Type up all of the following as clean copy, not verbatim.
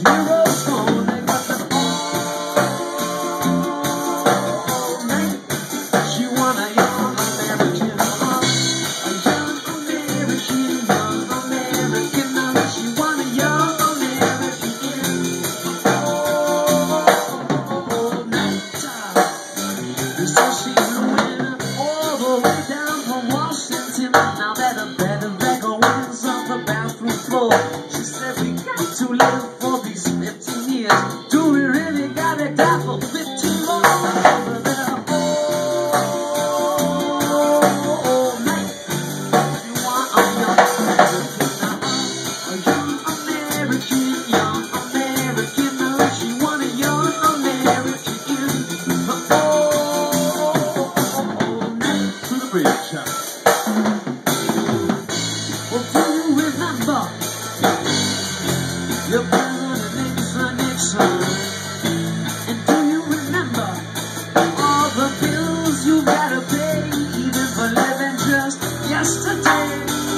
heroes gone. They got the all night. She want a young American, a young American, she want a young American all night. They say she's a winner all the way down from Washington. Now that a better record wins on the bathroom floor. She said we got to live for these 15 years. Do we really gotta die for 15 more? Over there all night. She want a young American, young American. She want a young American all night. To the bridge, child. Well, do you remember your president Nixon? And do you remember all the bills you gotta pay, even for living just yesterday?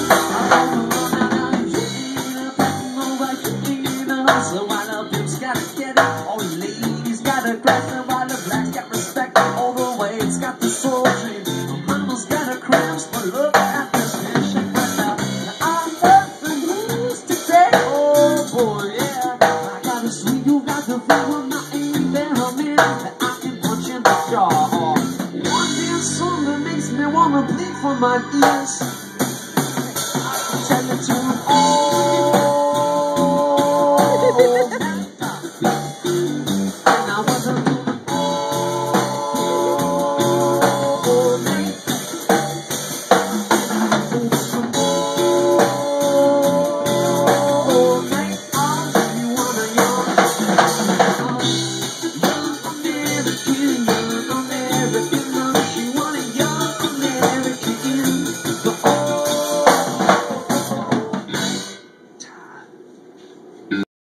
You ain't a pattern over, you ain't a hustler, while the pimps gotta get it, all the ladies gotta crash, and while the blacks got respect, all the whites got the soul train. Mama's got her cramps, but look at this handshake right now. I'm nothing loose today. Oh boy, yeah. I got a sweet, you got the feeling. I ain't there a minute that I can punch in the jaw. One dance song that makes me wanna bleed from my ears.